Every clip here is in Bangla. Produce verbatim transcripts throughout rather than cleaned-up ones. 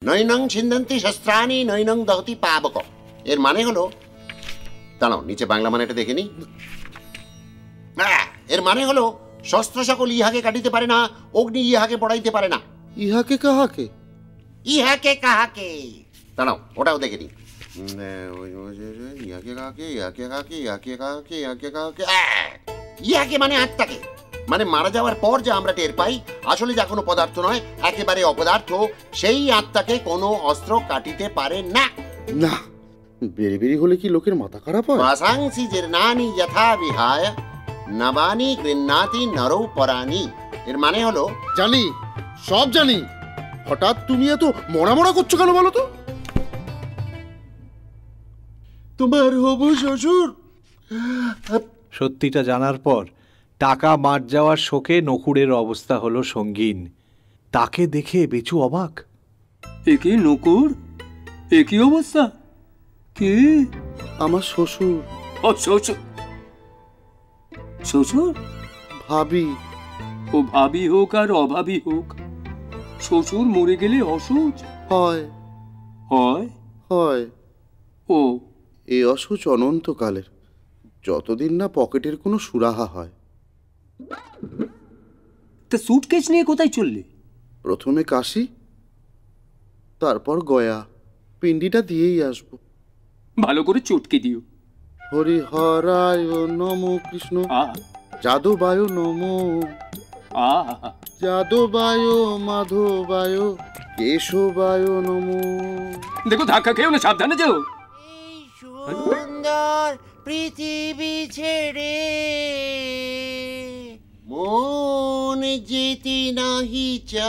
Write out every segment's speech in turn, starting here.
নৈনং ছিন্দন্তি শস্ত্রাণি নৈনং দহতি পাবক। এর মানে হলো, দাঁড়াও নিচে বাংলা মানেটা দেখে নি। এর মানে হলো শস্ত্র সকল ইহাকে কাটিতে পারে না, অগ্নি ইহাকে পড়াইতে পারে না। ইহাকে কাহাকে? ইহাকে কাহাকে, দাঁড়াও ওটাও দেখে নি। ইহাকে কাহাকে, ইহাকে কাহাকে, ইহাকে কাহাকে, ইহাকে কাহাকে। ইহাকে মানে আত্মাকে, মানে মারা যাওয়ার পর যা আমরা টের পাই, আসলে যা কোনো পদার্থ নয়, একেবারে অপদার্থ, সেই আত্মাকে কোনো অস্ত্র কাটিতে পারে না। না, বেরি বেরি হলে কি লোকের মাথা খারাপ হয়? বাসাংসি জীর্ণানি যথা বিহায় নবানি গৃহ্ণাতি নরৌ পরাণি। এর মানে হলো, জানি, সব জানি, হঠাৎ তুমি এত মরা মরা করছো কেন বলো তো? তোমার হবু শ্বশুর। সত্যিটা জানার পর টাকা মার যাওয়ার শোকে নকুড়ের অবস্থা হলো সঙ্গীন। তাকে দেখে বেচু অবাক। এ কি নকুড়, এ কি অবস্থা? কে? আমার শ্বশুর। ও শ্বশুর? শ্বশুর? ভাবি। ও ভাবি হোক আর অভাবী হোক, শ্বশুর মরে গেলে অসুচ হয়। হয় হয়। ও এই অসুচ অনন্তকালের, যতদিন না পকেটের কোনো সুরাহা হয়। তা সুটকেস নিয়ে কোথায় চললে? প্রথমে কাশি, তারপর গয়া। পিন্ডিটা দিয়েই আসবো। ভালো করে চটকে দিও। হরি হরায় নমো কৃষ্ণ, যাদবায় নমো, যাদবায় মাধবায় কেশবায় নমো। দেখো ধাক্কা খেয়েও না, সাবধানে যাও। সুন্দর পৃথিবী ছেড়ে মন যেতে নাহি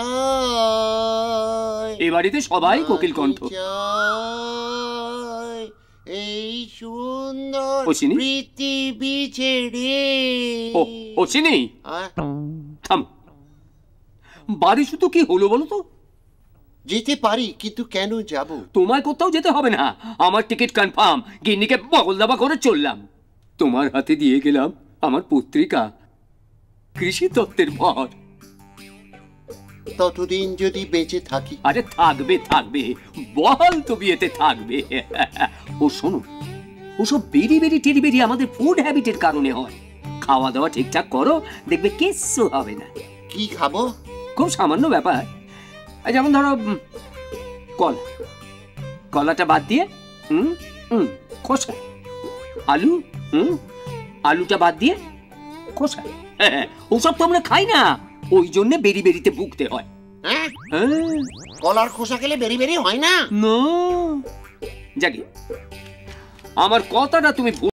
চায়। এ বাড়িতে সবাই কোকিল কণ্ঠ। এই সুন্দর পৃথিবী ছেড়ে। ও ও চিনি, থাম। বাড়ি শুধু কি হলো বলো তো? যেতে পারি, কিন্তু কেন যাব? তোমায় কোথাও যেতে হবে না, আমার টিকিট কনফার্ম। গিন্নিকে বগল দাবা করে চললাম। তোমার হাতে দিয়ে গেলাম আমার পত্রিকা, কৃষি তত্ত্বের ভর। ততদিন যদি বেঁচে থাকি। আরে থাকবে থাকবে, বল তো বিয়েতে থাকবে। ও শোনো, ওসব বেরি বেরি টেরি বেরি আমাদের ফুড হ্যাবিটের কারণে হয়। খাওয়া দাওয়া ঠিকঠাক করো, দেখবে কিচ্ছু হবে না। কি খাবো? খুব সামান্য ব্যাপার, যেমন ধরো কলা, কলাটা বাদ দিয়ে হুম হুম খোসা। আলু, হুম আলুটা বাদ দিয়ে খোসা। ওসব তো আমরা খাই না, ওই জন্য বেরি বেরিতে ভুগতে হয়। কলার খোসা খেলে বেরি বেরি হয় না? না, জাগি আমার কথাটা তুমি